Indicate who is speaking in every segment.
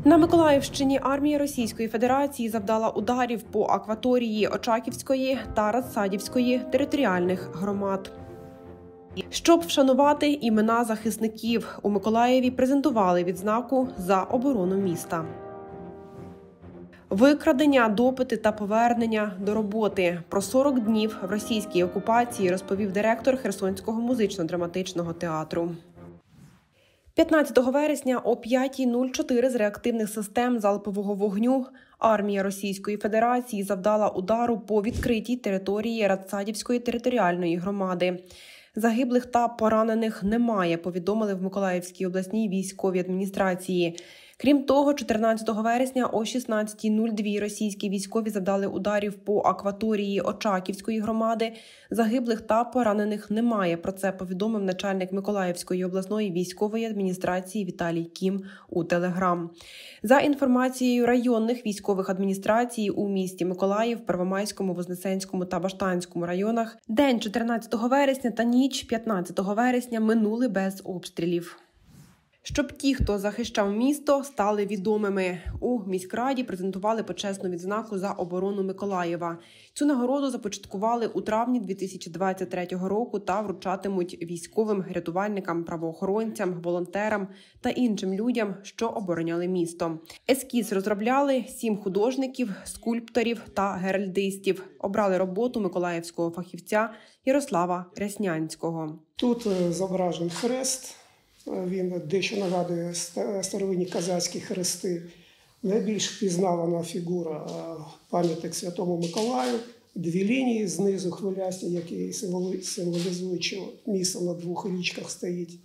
Speaker 1: На Миколаївщині армія Російської Федерації завдала ударів по акваторії Очаківської та Радсадівської територіальних громад. Щоб вшанувати імена захисників, у Миколаєві презентували відзнаку «За оборону міста». Викрадення, допити та повернення до роботи. Про 40 днів в російській окупації розповів директор Херсонського музично-драматичного театру. 15 вересня о 5:04 з реактивних систем залпового вогню армія Російської Федерації завдала удару по відкритій території Радсадівської територіальної громади. Загиблих та поранених немає, повідомили в Миколаївській обласній військовій адміністрації. Крім того, 14 вересня о 16:02 російські військові завдали ударів по акваторії Очаківської громади. Загиблих та поранених немає. Про це повідомив начальник Миколаївської обласної військової адміністрації Віталій Кім у Телеграм. За інформацією районних військових адміністрацій у місті Миколаїв, Первомайському, Вознесенському та Баштанському районах, день 14 вересня та ніч 15 вересня минули без обстрілів. Щоб ті, хто захищав місто, стали відомими. У міськраді презентували почесну відзнаку «За оборону Миколаєва». Цю нагороду започаткували у травні 2023 року та вручатимуть військовим, рятувальникам, правоохоронцям, волонтерам та іншим людям, що обороняли місто. Ескіз розробляли 7 художників, скульпторів та геральдистів. Обрали роботу миколаївського фахівця Ярослава Ряснянського.
Speaker 2: Тут зображений хрест. Він дещо нагадує старовинні козацькі хрести. Найбільш впізнавана фігура – пам'ятник Святому Миколаю. 2 лінії знизу хвилясті, які символізують, що місто на 2 річках стоїть.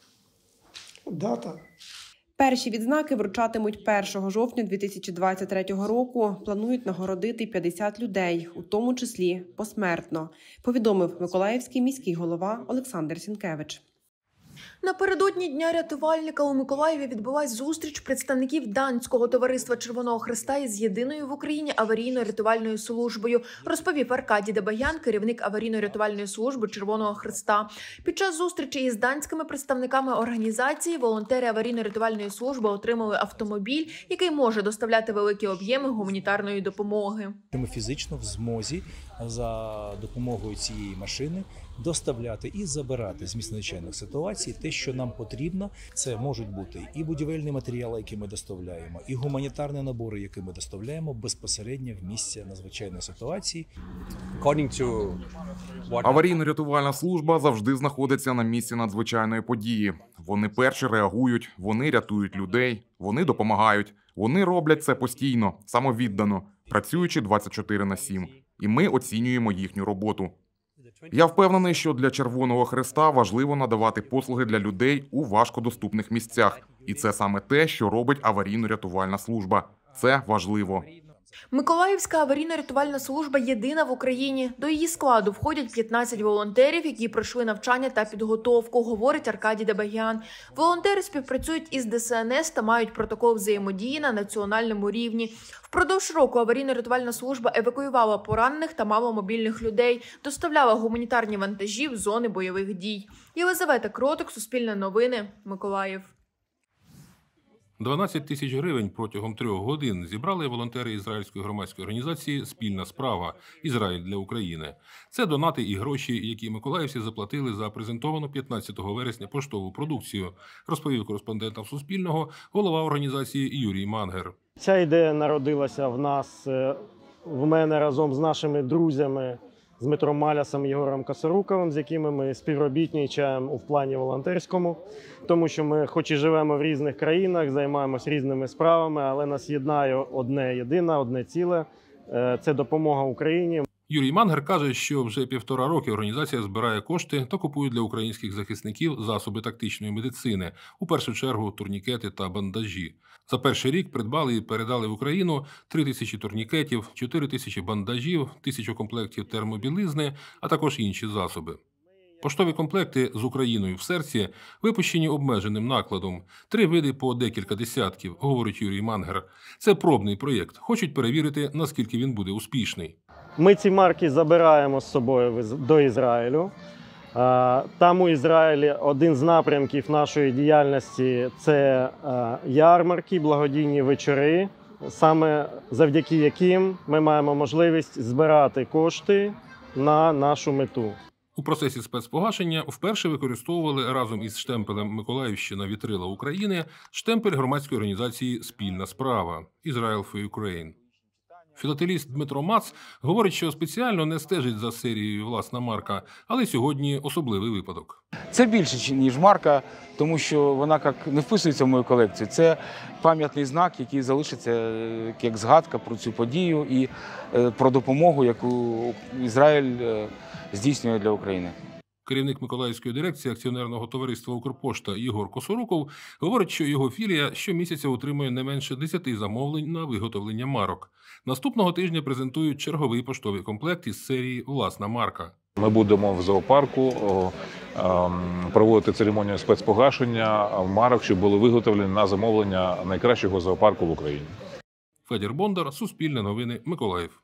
Speaker 2: Дата.
Speaker 1: Перші відзнаки вручатимуть 1 жовтня 2023 року. Планують нагородити 50 людей, у тому числі посмертно, повідомив Миколаївський міський голова Олександр Сінкевич.
Speaker 3: Напередодні Дня рятувальника у Миколаєві відбулась зустріч представників Данського товариства Червоного Хреста із єдиною в Україні аварійно-рятувальною службою, розповів Аркадій Дебаян, керівник аварійно-рятувальної служби Червоного Хреста. Під час зустрічі із данськими представниками організації волонтери аварійно-рятувальної служби отримали автомобіль, який може доставляти великі об'єми гуманітарної допомоги.
Speaker 4: Ми фізично в змозі за допомогою цієї машини доставляти і забирати з місць надзвичайних ситуацій те, що нам потрібно. Це можуть бути і будівельні матеріали, які ми доставляємо, і гуманітарні набори, які ми доставляємо безпосередньо в місце надзвичайної ситуації.
Speaker 5: Аварійно-рятувальна служба завжди знаходиться на місці надзвичайної події. Вони перші реагують, вони рятують людей, вони допомагають. Вони роблять це постійно, самовіддано, працюючи 24/7. І ми оцінюємо їхню роботу. Я впевнений, що для Червоного Хреста важливо надавати послуги для людей у важкодоступних місцях. І це саме те, що робить аварійно-рятувальна служба. Це важливо.
Speaker 3: Миколаївська аварійно-рятувальна служба єдина в Україні. До її складу входять 15 волонтерів, які пройшли навчання та підготовку, говорить Аркадій Дебаян. Волонтери співпрацюють із ДСНС та мають протокол взаємодії на національному рівні. Впродовж року аварійно-рятувальна служба евакуювала поранених та маломобільних людей, доставляла гуманітарні вантажі в зони бойових дій. Єлизавета Кротик, Суспільне новини, Миколаїв.
Speaker 6: 12 тисяч гривень протягом 3 годин зібрали волонтери ізраїльської громадської організації «Спільна справа. Ізраїль для України». Це донати і гроші, які миколаївці заплатили за презентовану 15 вересня поштову продукцію, розповів кореспондентам Суспільного голова організації Юрій Мангер.
Speaker 7: Ця ідея народилася в мене разом з нашими друзями, з Дмитром Малясом і Єгором Косоруковим, з якими ми співробітничаємо у плані волонтерському. Тому що ми хоч і живемо в різних країнах, займаємось різними справами, але нас єднає одне єдине, одне ціле – це допомога Україні.
Speaker 6: Юрій Мангер каже, що вже 1,5 роки організація збирає кошти та купує для українських захисників засоби тактичної медицини, у першу чергу турнікети та бандажі. За перший рік придбали і передали в Україну 3 тисячі турнікетів, 4 тисячі бандажів, 1000 комплектів термобілизни, а також інші засоби. Поштові комплекти з Україною в серці випущені обмеженим накладом. 3 види по декілька десятків, говорить Юрій Мангер. Це пробний проєкт. Хочуть перевірити, наскільки він буде успішний.
Speaker 7: Ми ці марки забираємо з собою до Ізраїлю. Там у Ізраїлі один з напрямків нашої діяльності – це ярмарки, благодійні вечори, саме завдяки яким ми маємо можливість збирати кошти на нашу мету.
Speaker 6: У процесі спецпогашення вперше використовували разом із штемпелем «Миколаївщина вітрила України» штемпель громадської організації «Спільна справа» «Israel for Ukraine». Філателіст Дмитро Мац говорить, що спеціально не стежить за серією «Власна марка», але сьогодні особливий випадок.
Speaker 8: Це більше, ніж марка, тому що вона не вписується в мою колекцію. Це пам'ятний знак, який залишиться як згадка про цю подію і про допомогу, яку Ізраїль здійснює для України.
Speaker 6: Керівник Миколаївської дирекції акціонерного товариства «Укрпошта» Ігор Косоруков говорить, що його філія щомісяця отримує не менше 10 замовлень на виготовлення марок. Наступного тижня презентують черговий поштовий комплект із серії «Власна марка».
Speaker 9: Ми будемо в зоопарку проводити церемонію спецпогашення марок, що були виготовлені на замовлення найкращого зоопарку в Україні.
Speaker 6: Федір Бондар, Суспільне новини, Миколаїв.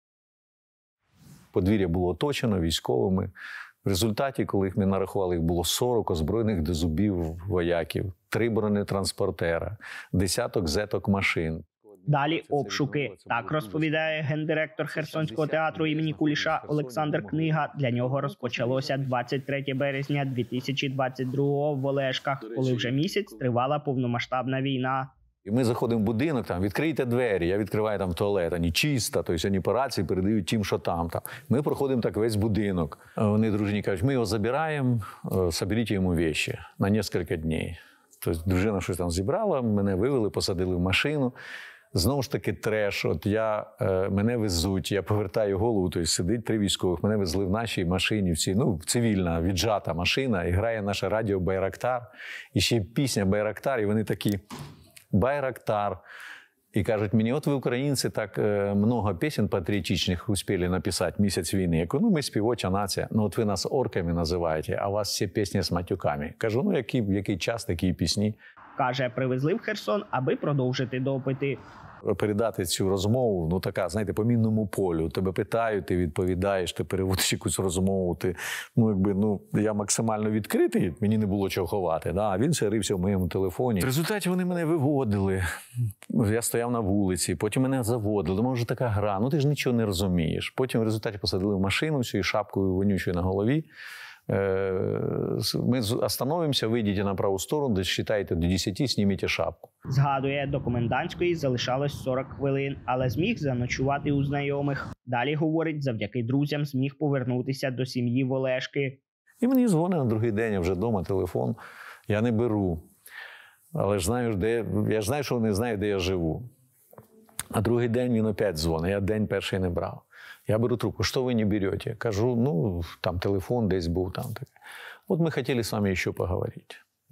Speaker 10: Подвір'я було оточено військовими. В результаті, коли їх ми нарахували, їх було 40 озброєних до зубів вояків, 3 бронетранспортера, десяток зеток машин.
Speaker 11: Далі обшуки. Так розповідає гендиректор Херсонського театру імені Куліша Олександр Книга. Для нього розпочалося 23 березня 2022-го в Олешках, коли вже місяць тривала повномасштабна війна.
Speaker 10: І ми заходимо в будинок, там, відкрийте двері, я відкриваю там туалет, вони чисто, тобто вони по рації передають тим, що там. Ми проходимо так весь будинок. Вони дружні кажуть, ми його забираємо, соберіть йому речі на кілька днів. Тобто дружина щось там зібрала, мене вивели, посадили в машину. Знову ж таки треш, мене везуть, я повертаю голову, тобто сидить 3 військових, мене везли в нашій машині, цивільна, віджата машина, і грає наше радіо «Байрактар», і ще пісня «Байрактар», і вони такі «Байрактар». И кажут мне, вот вы, украинцы, так много песен патриотичных успели написать месяц війни. Я кажу, ми співоча нація, от ви нас орками називаєте, а у вас всі пісні з матюками. Кажу, який час, такі пісні.
Speaker 11: Каже, привезли в Херсон, аби продовжити допити.
Speaker 10: Передати цю розмову, така, знаєте, по мінному полю. Тебе питають, ти відповідаєш, ти переводиш якусь розмову. Я максимально відкритий, мені не було чого ховати. А він все рився в моєму телефоні. В результаті вони мене виводили. Я стояв на вулиці, потім мене заводили. Може, така гра, ти ж нічого не розумієш. Потім в результаті посадили в машину всю і шапкою вонючою на голові. Ми остановимося, вийдіть на праву сторону, десь считайте до 10, зніміть шапку.
Speaker 11: Згадує, до комендантської залишалось 40 хвилин, але зміг заночувати у знайомих. Далі, говорить, завдяки друзям зміг повернутися до сім'ї в Олешки.
Speaker 10: І мені дзвонить на другий день, я вже вдома, телефон. Я не беру. Але ж я знаю, що вони знають, де я живу. На другий день він опять дзвонить, я день перший не брав. Я беру трубку, що ви не берете? Кажу, там телефон десь був. От ми хотіли з вами ще поговорити.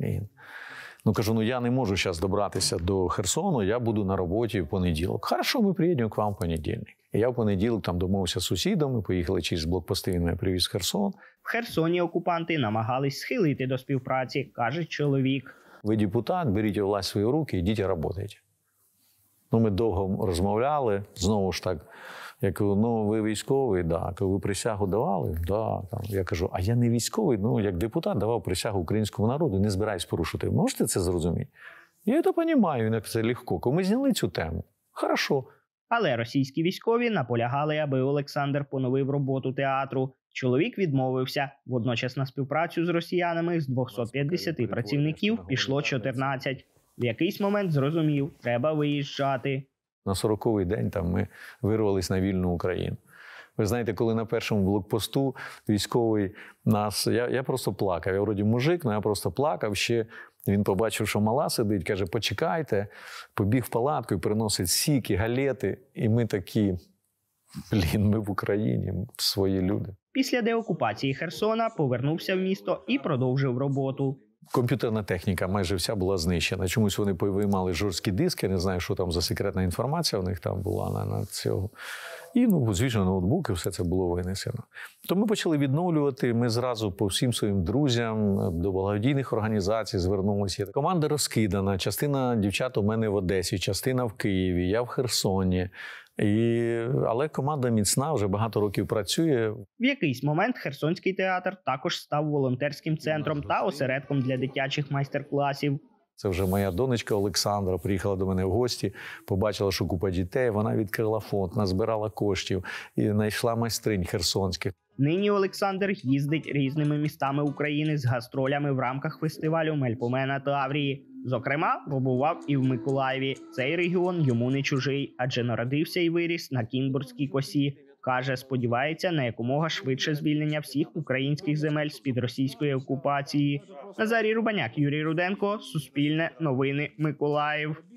Speaker 10: Кажу, я не можу зараз добратися до Херсону, я буду на роботі в понеділок. Хорошо, ми приїдемо к вам в понедільник. І я в понеділок там домовився з сусідами, поїхали через блокпости, він мене привіз в Херсон.
Speaker 11: В Херсоні окупанти намагались схилити до співпраці, каже чоловік.
Speaker 10: Ви депутат, беріть власть в свої руки, йдіть і працюйте. Ми довго розмовляли, знову ж так. Я кажу, ви військовий? Да. Ви присягу давали? Да. Я кажу, а я не військовий, як депутат давав присягу українському народу, не збираюсь порушити. Можете це зрозуміти? Я це розумію, це легко. Ми зняли цю тему. Хорошо.
Speaker 11: Але російські військові наполягали, аби Олександр поновив роботу театру. Чоловік відмовився. Водночас на співпрацю з росіянами з 250 працівників пішло 14. В якийсь момент зрозумів, треба виїжджати.
Speaker 10: На 40-й день ми вирвались на вільну Україну. Ви знаєте, коли на першому блокпосту військовий нас... Я просто плакав. Я вроді мужик, але я просто плакав. Ще він побачив, що мала сидить, каже, почекайте. Побіг в палатку і приносить сіки, галети. І ми такі, ми в Україні, свої люди.
Speaker 11: Після деокупації Херсона повернувся в місто і продовжив роботу.
Speaker 10: Комп'ютерна техніка майже вся була знищена. Чомусь вони повиймали жорсткі диски, не знаю, що там за секретна інформація у них там була на цього. І, звісно, ноутбуки, все це було винесено. То ми почали відновлювати, ми зразу по всім своїм друзям, до благодійних організацій звернулися. Команда розкидана, частина дівчат у мене в Одесі, частина в Києві, я в Херсоні. Але команда міцна, вже багато років працює.
Speaker 11: В якийсь момент Херсонський театр також став волонтерським центром та осередком для дитячих майстер-класів.
Speaker 10: Це вже моя донечка Олександра приїхала до мене в гості, побачила, що купа дітей, вона відкрила фонд, назбирала коштів і знайшла майстринь херсонських.
Speaker 11: Нині Олександр їздить різними містами України з гастролями в рамках фестивалю Мельпомена Таврії. Зокрема, побував і в Миколаєві. Цей регіон йому не чужий, адже народився і виріс на Кінбурзькій косі. Каже, сподівається на якомога швидше звільнення всіх українських земель з-під російської окупації. Назарій Рубаняк, Юрій Руденко, Суспільне, Новини, Миколаїв.